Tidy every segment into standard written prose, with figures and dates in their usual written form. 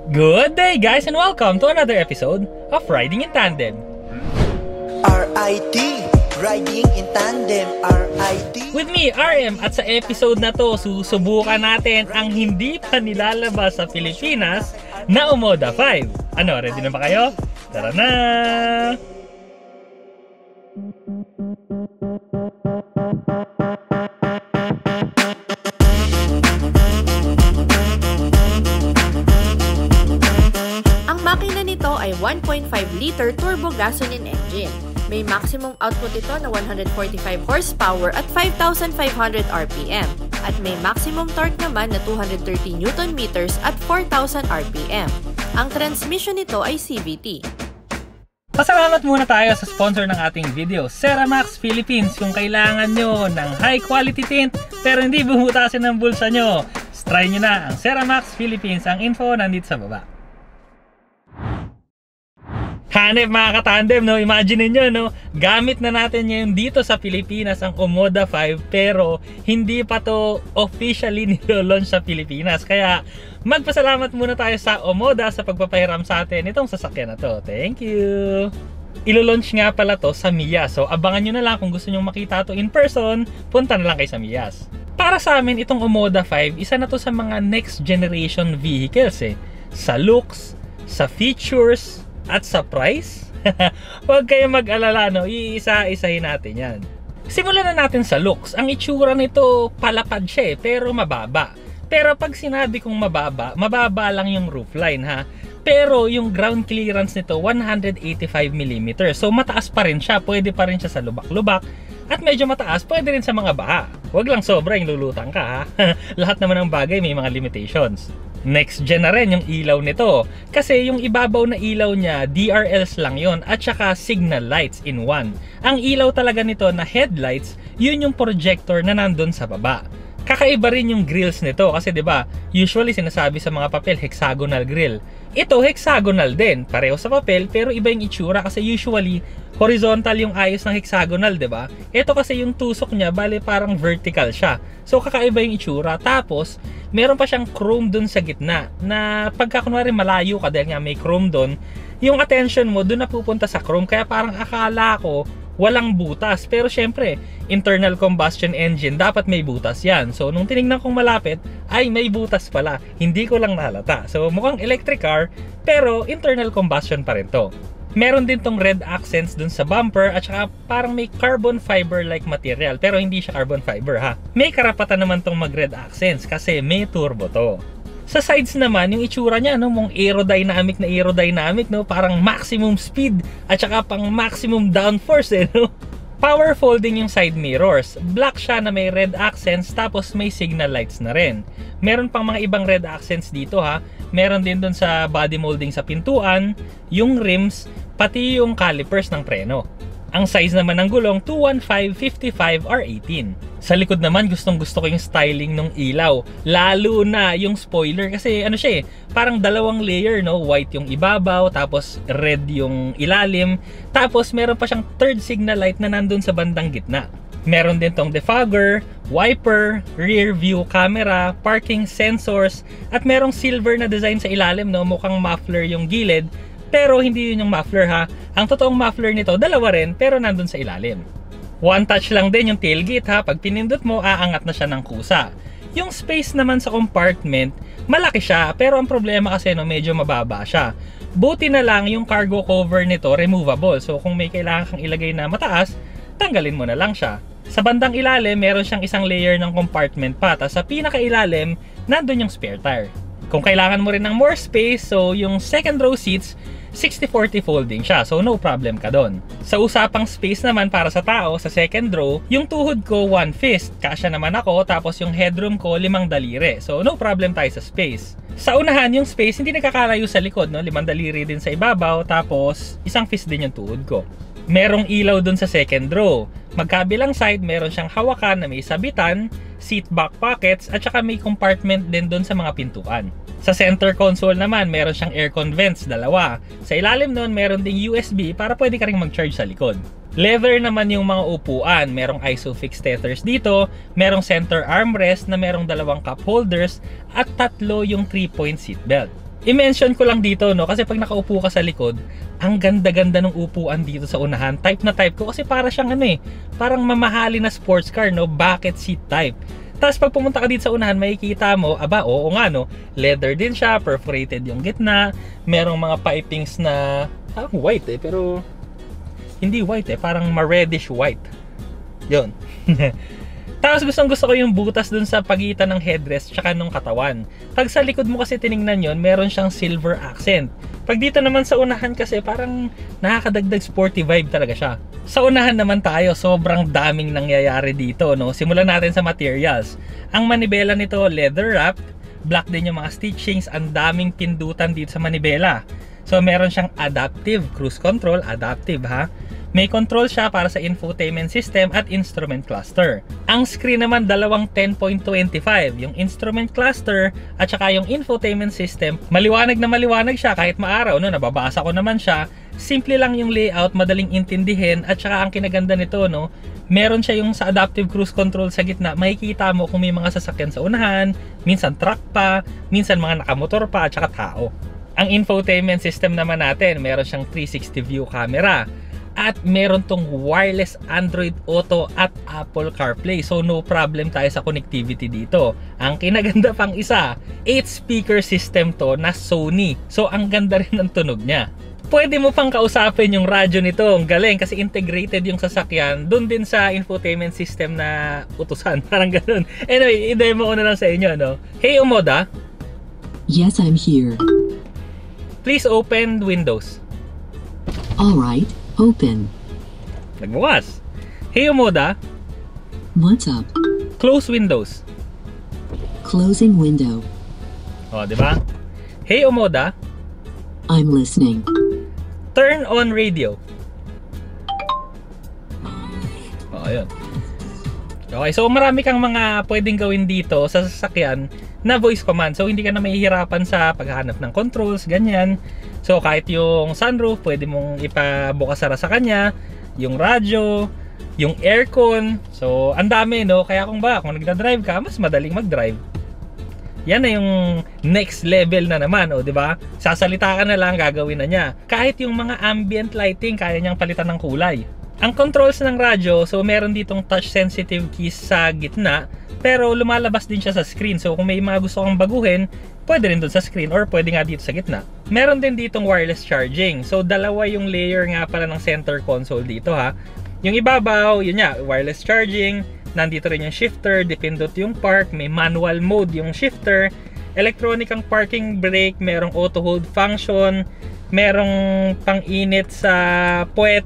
Good day guys and welcome to another episode of Riding in Tandem. RIT, Riding in Tandem, RIT. With me, RM, at sa episode na to, susubukan natin ang hindi pa nilalabas sa Pilipinas na Omoda 5. Ano, ready na ba kayo? Tara na! Ang makina nito ay 1.5-liter turbo gasoline engine. May maximum output ito na 145 horsepower at 5,500 RPM. At may maximum torque naman na 230 Nm at 4,000 RPM. Ang transmission nito ay CVT. Pasalamat muna tayo sa sponsor ng ating video, Ceramax Philippines. Kung kailangan nyo ng high quality tint pero hindi bumutasin ng bulsa nyo, try nyo na ang Ceramax Philippines. Ang info nandito sa baba. Hanep mga katandem, no? Imagine niyo, no? Gamit na natin ngayon dito sa Pilipinas ang Omoda 5 pero hindi pa to officially nilo-launch sa Pilipinas. Kaya magpasalamat muna tayo sa Omoda sa pagpapahiram sa atin itong sasakyan na to. Thank you! Ilo-launch nga pala to sa Miyas. So abangan nyo na lang kung gusto nyo makita to in person, punta na lang kayo sa Miyas. Para sa amin, itong Omoda 5, isa na to sa mga next generation vehicles eh. Sa looks, sa features, at sa price. Huwag kayong mag-alala, no? Iisa-isahin natin yan. Simulan na natin sa looks. Ang itsura nito, palapad siya eh, pero mababa. Pero pag sinabi kong mababa, mababa lang yung roofline ha. Pero yung ground clearance nito, 185mm. So mataas pa rin siya, pwede pa rin siya sa lubak-lubak. At medyo mataas, pwede rin sa mga baha. Huwag lang sobra yung lulutang ka ha. Lahat naman ng bagay may mga limitations. Next gen na rin yung ilaw nito. Kasi yung ibabaw na ilaw niya, DRLs lang yon at saka signal lights in one. Ang ilaw talaga nito na headlights, yun yung projector na nandun sa baba. Kakaiba rin yung grills nito kasi 'di ba, usually sinasabi sa mga papel hexagonal grill. Ito hexagonal din, pareho sa papel pero iba yung itsura kasi usually horizontal yung ayos ng hexagonal, 'di ba? Ito kasi yung tusok niya bale parang vertical siya. So kakaiba yung itsura. Tapos meron pa siyang chrome dun sa gitna na pagka kunwari malayo ka dahil nga may chrome dun, yung attention mo dun na pupunta sa chrome kaya parang akala ko walang butas. Pero syempre, internal combustion engine, dapat may butas yan. So, nung tinignan kong malapit, ay may butas pala. Hindi ko lang nahalata. So, mukhang electric car, pero internal combustion pa rin to. Meron din tong red accents dun sa bumper at saka parang may carbon fiber like material. Pero hindi siya carbon fiber ha. May karapatan naman tong mag red accents kasi may turbo to. Sa sides naman, yung itsura niya, no, mong aerodynamic na aerodynamic, no, parang maximum speed at saka pang maximum downforce, eh, no. Power folding yung side mirrors. Black siya na may red accents tapos may signal lights na rin. Meron pang mga ibang red accents dito ha. Meron din dun sa body molding sa pintuan, yung rims, pati yung calipers ng preno. Ang size naman ng gulong, 215, 55, or 18. Sa likod naman, gustong-gusto ko yung styling ng ilaw. Lalo na yung spoiler kasi ano siya eh, parang dalawang layer, no? White yung ibabaw, tapos red yung ilalim. Tapos meron pa siyang third signal light na nandun sa bandang gitna. Meron din tong defogger, wiper, rear view camera, parking sensors, at merong silver na design sa ilalim, no? Mukhang muffler yung gilid. Pero hindi yun yung muffler ha. Ang totoong muffler nito, dalawa rin pero nandun sa ilalim. One touch lang din yung tailgate ha. Pag pinindot mo, aangat na siya ng kusa. Yung space naman sa compartment, malaki siya pero ang problema kasi no, medyo mababa siya. Buti na lang yung cargo cover nito removable. So kung may kailangan kang ilagay na mataas, tanggalin mo na lang siya. Sa bandang ilalim, meron siyang isang layer ng compartment pa. Tapos sa pinakailalim, nandun yung spare tire. Kung kailangan mo rin ng more space, so yung second row seats, 60-40 folding siya. So no problem ka doon. Sa usapang space naman para sa tao, sa second row, yung tuhod ko 1 fist. Kasya naman ako, tapos yung headroom ko 5 daliri. So no problem tayo sa space. Sa unahan, yung space hindi nakakalayo sa likod, no? 5 daliri din sa ibabaw, tapos isang fist din yung tuhod ko. Merong ilaw doon sa second row. Magkabilang side, meron siyang hawakan na may sabitan, seat back pockets, at saka may compartment din doon sa mga pintuan. Sa center console naman, meron siyang aircon vents, dalawa. Sa ilalim nun, meron ding USB para pwede ka ring mag-charge sa likod. Leather naman yung mga upuan. Merong ISOFIX tethers dito, merong center armrest na merong 2 cup holders, at 3 yung 3-point seatbelt. I-mention ko lang dito, no, kasi pag nakaupo ka sa likod, ang ganda-ganda ng upuan dito sa unahan. Type na type ko kasi para siyang parang mamahali na sports car, no, bucket seat type. Tapos pag pumunta ka dito sa unahan, makikita mo, oo nga, no, leather din siya, perforated yung gitna, merong mga pipings na white pero hindi white parang ma-reddish white. Yun. Tapos gusto ko yung butas dun sa pagitan ng headrest tsaka nung katawan. Pag sa likod mo kasi tiningnan yon, meron siyang silver accent. Pag dito naman sa unahan kasi parang nakakadagdag sporty vibe talaga siya. Sa unahan naman tayo, sobrang daming nangyayari dito, no. Simulan natin sa materials. Ang manibela nito leather wrapped, black din yung mga stitchings, ang daming pindutan dito sa manibela. So meron siyang adaptive cruise control, adaptive ha. May control siya para sa infotainment system at instrument cluster. Ang screen naman dalawang 10.25, yung instrument cluster at saka yung infotainment system. Maliwanag na maliwanag siya kahit maaraw, no, nababasa ko naman siya. Simple lang yung layout, madaling intindihin at saka ang kinaganda nito, no, meron siya yung sa adaptive cruise control sa gitna. Makikita mo kung may mga sasakyan sa unahan, minsan truck pa, minsan mga nakamotor pa at saka tao. Ang infotainment system naman natin, meron siyang 360 view camera. At meron tong wireless Android Auto at Apple CarPlay. So no problem tayo sa connectivity dito. Ang kinaganda pang isa, 8 speaker system to na Sony. So ang ganda rin ng tunog niya. Pwede mo pang kausapin yung radyo nito. Ang galing kasi integrated yung sasakyan doon din sa infotainment system na utusan. Parang ganun. Anyway, i-demo ko na lang sa inyo, no? Hey Omoda. Yes, I'm here. Please open Windows. Alright, open. Nagbukas. Hey Omoda. What's up? Close Windows. Closing window. O, di ba? Hey Omoda. I'm listening. Turn on radio. O, ayun. Okay, so marami kang mga pwedeng gawin dito sa sasakyan na voice command. So hindi ka na mahihirapan sa paghahanap ng controls, ganyan. So kahit yung sunroof, pwede mong ipabukas-sara sa kanya, yung radyo, yung aircon. So ang dami, no? Kaya kung nagda-drive ka, mas madaling mag-drive. Yan na yung next level na naman, o, di ba? Sasalita ka na lang, gagawin na niya. Kahit yung mga ambient lighting, kaya niyang palitan ng kulay. Ang controls ng radyo, so meron ditong touch sensitive keys sa gitna, pero lumalabas din siya sa screen. So kung may mga gusto kang baguhin, pwede rin doon sa screen or pwede nga dito sa gitna. Meron din ditong wireless charging. So dalawa yung layer nga pala ng center console dito ha. Yung ibabaw, yun nga, wireless charging. Nandito rin yung shifter, dipindot yung park, may manual mode yung shifter. Electronic ang parking brake, merong auto hold function, merong pang-init sa puwet.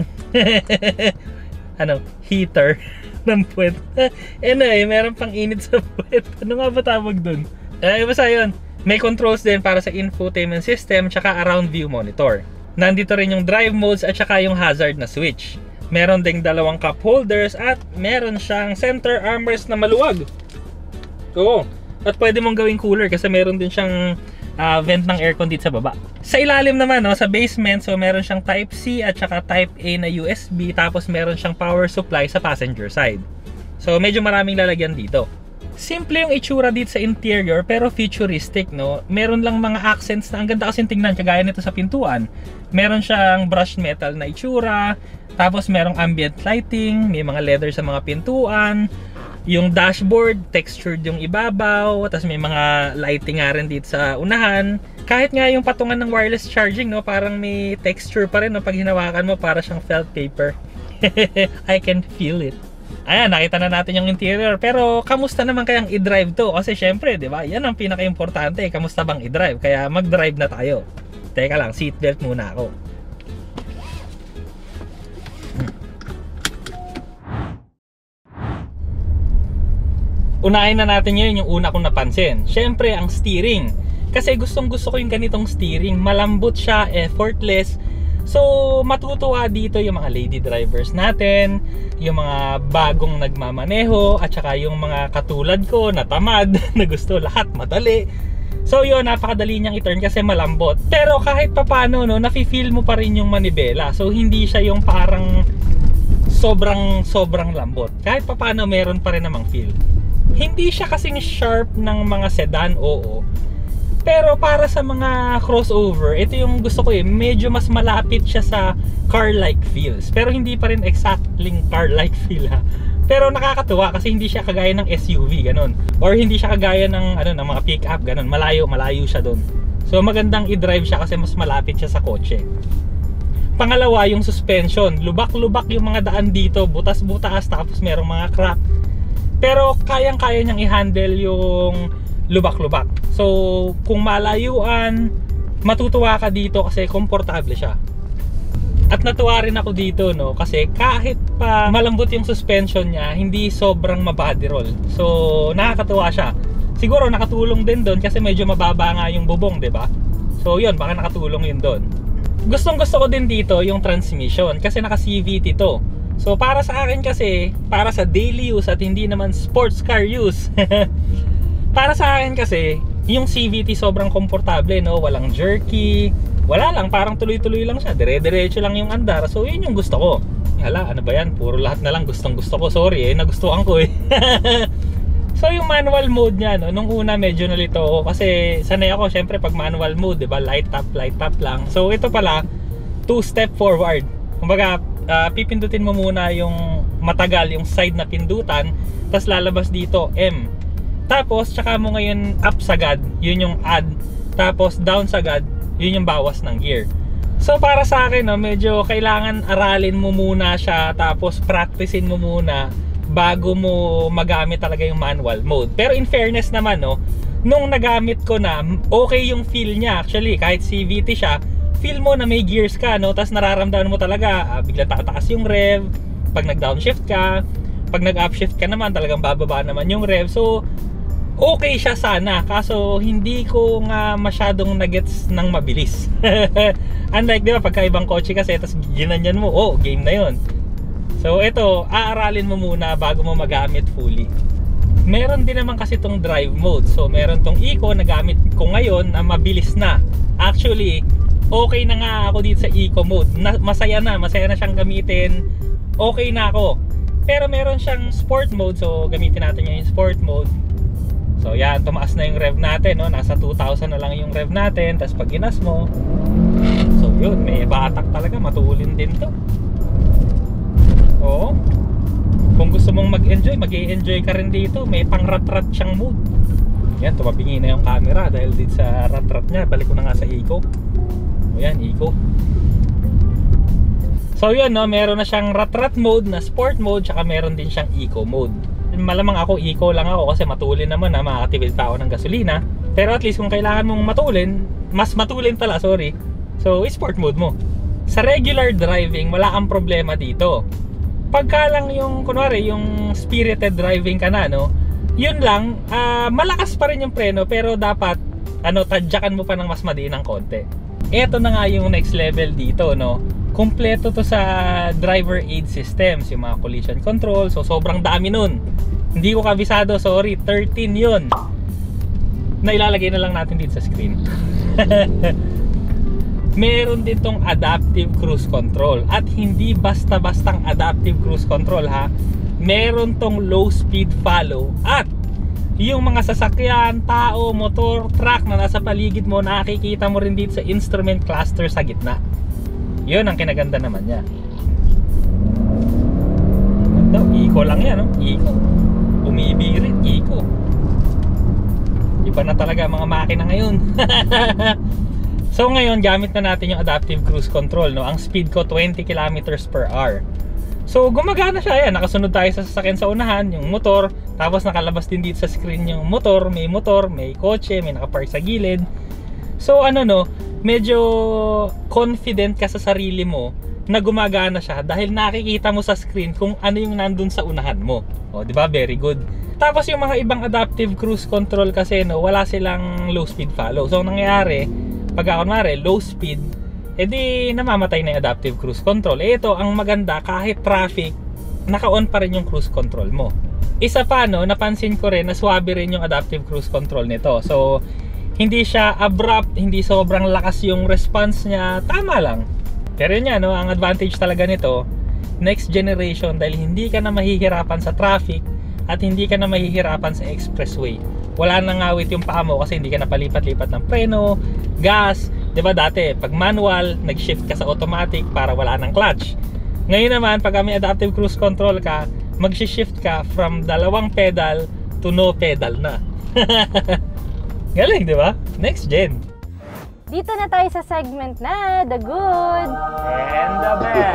Heater ng puwet. Meron pang-init sa puwet. Ano nga ba tawag dun? Basta yun. May controls din para sa infotainment system tsaka around view monitor. Nandito rin yung drive modes at tsaka yung hazard na switch. Meron ding dalawang cup holders at meron siyang center armrest na maluwag. Oo. At pwede mong gawing cooler kasi meron din siyang vent ng aircon dito sa baba. Sa ilalim naman, no, sa basement, so meron siyang Type C at saka Type A na USB, tapos meron siyang power supply sa passenger side. So medyo maraming lalagyan dito. Simple yung itsura dito sa interior pero futuristic, no. Meron lang mga accents na ang ganda kasi tingnan, kagaya nito sa pintuan. Meron siyang brushed metal na itsura, tapos merong ambient lighting, may mga leather sa mga pintuan. Yung dashboard, textured yung ibabaw, tapos may mga lighting nga rin dito sa unahan. Kahit nga yung patungan ng wireless charging, no, parang may texture pa rin, no, pag hinawakan mo para siyang felt paper. I can feel it. Ayan, nakita na natin yung interior. Pero kamusta naman kayang i-drive to? Kasi syempre, di ba? Yan ang pinaka-importante. Kamusta bang i-drive? Kaya mag-drive na tayo. Teka lang, seatbelt muna ako. Unahin na natin ngayon yung una kong napansin. Syempre, ang steering. Kasi gustong gusto ko yung ganitong steering. Malambot siya, effortless. So, matutuwa dito yung mga lady drivers natin, yung mga bagong nagmamaneho, at saka yung mga katulad ko na tamad, na gusto lahat madali. So yun, napakadali niyang i-turn kasi malambot. Pero kahit papano, no, nafe-feel mo pa rin yung manibela. So hindi siya yung parang sobrang lambot. Kahit papano, meron pa rin namang feel. Hindi siya kasing sharp ng mga sedan, oo. Pero para sa mga crossover, ito yung gusto ko eh, medyo mas malapit siya sa car-like feels. Pero hindi pa rin exactly car-like feel ha. Pero nakakatuwa kasi hindi siya kagaya ng SUV ganun. Or hindi siya kagaya ng ng mga pick-up ganun. Malayo siya doon. So magandang i-drive siya kasi mas malapit siya sa kotse. Pangalawa, yung suspension. Lubak-lubak yung mga daan dito, butas-butas, tapos merong mga crack. Pero kayang-kaya niyang i-handle yung lubak-lubak. So, kung malayuan, matutuwa ka dito kasi komportable siya. At natuwa rin ako dito, no, kasi kahit pa malambot yung suspension niya, hindi sobrang mabody roll. So, nakakatuwa siya. Siguro nakatulong din doon kasi medyo mababa nga yung bubong, 'di ba? So, yun, baka nakatulong yun doon. Gustong-gusto ko din dito yung transmission kasi naka CVT to. So, para sa akin kasi, para sa daily use at hindi naman sports car use. Para sa akin kasi, yung CVT sobrang komportable, no? Walang jerky, wala lang, parang tuloy-tuloy lang siya, dire-diretso lang yung andar. So yun yung gusto ko. Hala, ano ba yan? Puro lahat na lang gustong-gusto ko. Sorry nagustuhan ko eh. So yung manual mode niya, no? Nung una medyo nalito ako kasi sanay ako syempre pag manual mode, 'di ba? Light tap lang. So ito pala, 2-step forward. Kumbaga, pipindutin mo muna yung matagal, yung side na pindutan, tapos lalabas dito M. Tapos tsaka mo ngayon up sagad, yun yung add. Tapos down sagad, yun yung bawas ng gear. So para sa akin, no, medyo kailangan aralin mo muna siya, tapos practicein mo muna bago mo magamit talaga yung manual mode. Pero in fairness naman, no, nung nagamit ko na, okay yung feel niya. Actually, kahit CVT siya, feel mo na may gears ka, no, tapos nararamdaman mo talaga, biglang tataas yung rev. Pag nag-downshift ka, pag nag-upshift ka naman, talagang bababa naman yung rev. So okay siya sana, kaso hindi ko nga masyadong nagets ng mabilis. Unlike, di ba, pagka ibang kotse kasi, tapos ginanyan mo, oh, game na yun. So ito, aaralin mo muna bago mo magamit fully. Meron din naman kasi itong drive mode. So meron tong Eco na gamit ko ngayon na mabilis na. Actually, okay na nga ako dito sa Eco mode. Masaya na siyang gamitin. Okay na ako. Pero meron siyang sport mode, so gamitin natin yung sport mode. So yan, tumaas na yung rev natin, no? Nasa 2,000 na lang yung rev natin. Tapos pag ginas mo, so yun, may batak talaga, matulin din to. Oo. Kung gusto mong mag-enjoy, mag-i-enjoy ka rin dito. May pang rat-rat siyang mode. Yan, tumabingi na yung camera dahil dito sa rat-rat niya. Balik ko na nga sa Eco. O yan, Eco. So yun, no, meron na siyang rat-rat mode na sport mode, tsaka meron din siyang Eco mode. Malamang ako Eco lang ako kasi matulin naman na makakatipid pa ako ng gasolina. Pero at least kung kailangan mong matulin, mas matulin pala, sorry. So sport mode mo. Sa regular driving, wala kang problema dito. Pagka lang yung kunwari yung spirited driving ka na, no, yun lang, malakas pa rin yung preno, pero dapat tadyakan mo pa ng mas madiin ng konti. Ito na nga yung next level dito, no. Kompleto to sa driver aid systems, yung mga collision control. So sobrang dami nun. Hindi ko kabisado, sorry, 13 yun. Na ilalagay na lang natin dito sa screen. Meron din tong adaptive cruise control. At hindi basta-bastang adaptive cruise control, ha. Meron tong low speed follow. At yung mga sasakyan, tao, motor, truck na nasa paligid mo, nakikita mo rin dito sa instrument cluster sa gitna. Yun ang kinaganda naman niya. Ganda, Eco lang yan, no? Eco. Umibirit, Eco. Iba na talaga mga makina ngayon. So ngayon, gamit na natin yung adaptive cruise control, no? Ang speed ko 20 km/h. So gumagana siya, yan. Nakasunod tayo sa sasakyan sa unahan, yung motor. Tapos nakalabas din dito sa screen yung motor, may kotse, may nakapark sa gilid. So no, medyo confident ka sa sarili mo na gumagana siya dahil nakikita mo sa screen kung ano yung nandun sa unahan mo. O, di ba? Very good. Tapos yung mga ibang adaptive cruise control kasi, no, wala silang low speed follow. So ang nangyayari, pag kunwari low speed, edi namamatay na yung adaptive cruise control. Ito ang maganda, kahit traffic, naka-on pa rin yung cruise control mo. Isa pa, no, napansin ko rin na swabe rin yung adaptive cruise control nito. So hindi siya abrupt, hindi sobrang lakas yung response niya, tama lang. Pero yun, no, ang advantage talaga nito, next generation, dahil hindi ka na mahihirapan sa traffic at hindi ka na mahihirapan sa expressway. wala nang ngawit yung paa mo kasi hindi ka napalipat-lipat ng preno, gas. Diba dati, pag manual, nag-shift ka sa automatic para wala ng clutch. Ngayon naman, pag may adaptive cruise control ka, mag-shift ka from 2 pedal to no pedal na. Galing, diba? Next gen. Dito na tayo sa segment na The Good And the Bad.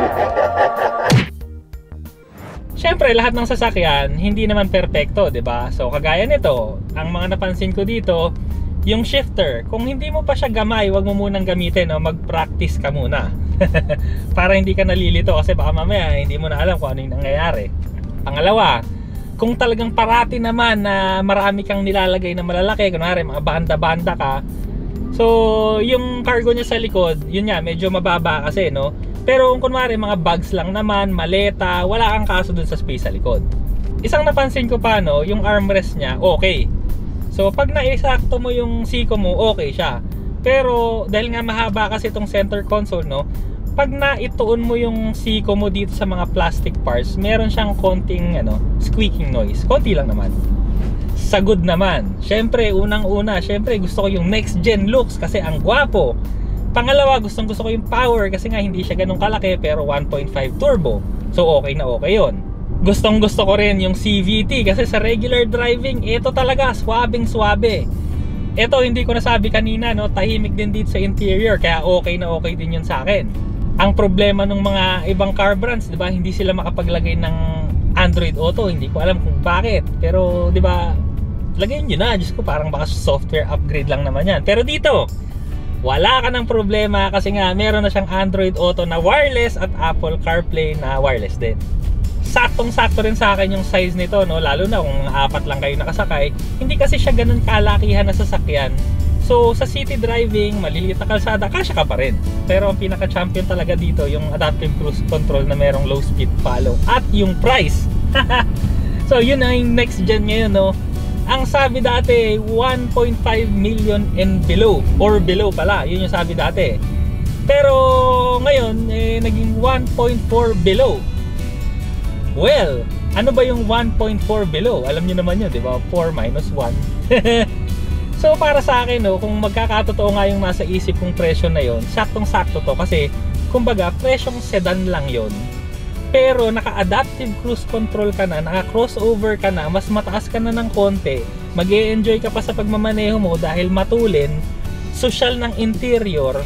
Siyempre, lahat ng sasakyan, hindi naman perpekto, diba? So, kagaya nito, ang mga napansin ko dito, yung shifter, kung hindi mo pa siya gamay, wag mo munang gamitin, no? Mag-practice ka muna. Para hindi ka nalilito kasi baka mamaya hindi mo na alam kung ano yung nangyayari. Pangalawa, kung talagang parati naman na marami kang nilalagay na malalaki, kunwari mga banda-banda ka, so yung cargo niya sa likod, yun nga, medyo mababa kasi, no? Pero kung kunwari mga bags lang naman, maleta, wala kang kaso dun sa space sa likod. Isang napansin ko pa, no, yung armrest niya, okay. So pag naisakto mo yung siko mo, okay siya. Pero dahil nga mahaba kasi itong center console, no, pag naituon mo yung siko mo dito sa mga plastic parts, meron siyang konting squeaking noise. Konti lang naman. Sa good naman, syempre unang-una, syempre gusto ko yung next gen looks kasi ang gwapo. Pangalawa, gusto ko yung power kasi nga hindi siya ganun kalaki pero 1.5 turbo. So okay na okay yun. Gusto ko rin yung CVT kasi sa regular driving, ito talaga swabing swabe. Ito hindi ko nasabi kanina, no, tahimik din dito sa interior kaya okay na okay din yun sa akin. Ang problema ng mga ibang car brands, 'di ba, hindi sila makapaglagay ng Android Auto, hindi ko alam kung bakit. Pero 'di ba, lagyan niyo na, Diyos ko, parang baka software upgrade lang naman yan. Pero dito, wala ka ng problema kasi nga meron na siyang Android Auto na wireless at Apple CarPlay na wireless din. Saktong-sakto rin sa akin yung size nito, no? Lalo na kung 4 lang kayo nakasakay. Hindi kasi siya ganun kalakihan na sasakyan. So sa city driving, maliliit na kalsada, kasya ka pa rin. Pero ang pinaka-champion talaga dito yung adaptive cruise control na merong low speed follow at yung price. So yun na yung next gen ngayon, no? Ang sabi dati 1.5 million and below, or below pala, yun yung sabi dati. Pero ngayon naging 1.4 below. Well, ano ba yung 1.4 below? Alam niyo naman yun, di ba? 4 minus 1. So para sa akin, no, kung magkakatotoo nga yung nasa isip kong presyo na yon, saktong-sakto to kasi kumbaga presyong sedan lang yon. Pero naka-adaptive cruise control ka na, naka-crossover ka na, mas mataas ka na ng konti, mag-e-enjoy ka pa sa pagmamaneho mo dahil matulin, social ng interior.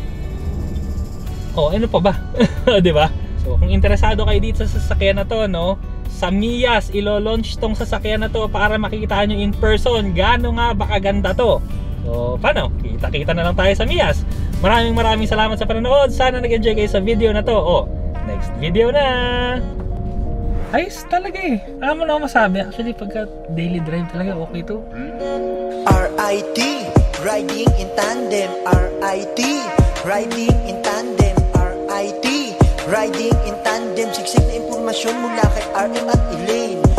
Oh, ano pa ba? Di ba? So kung interesado kayo dito sa sasakyan na to, no, sa Mias ilo-launch tong sasakyan na to para makikita nyo in person gaano nga ba kaganda to. So paano? Kita-kita na lang tayo sa Mias. Maraming salamat sa panonood. Sana nag-enjoy kayo sa video na to. Oh, next video na. Ayos talaga eh. Alam mo na ako masabi. Actually pagka daily drive talaga okay to. RIT, riding in tandem. RIT, riding in tandem. RIT, riding in tandem. Siksik na impormasyon mula kay RM at Elaine.